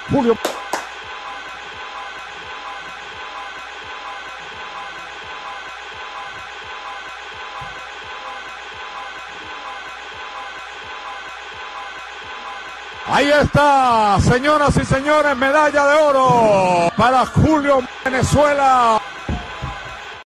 Julio. Ahí está, señoras y señores, medalla de oro para Julio, Venezuela.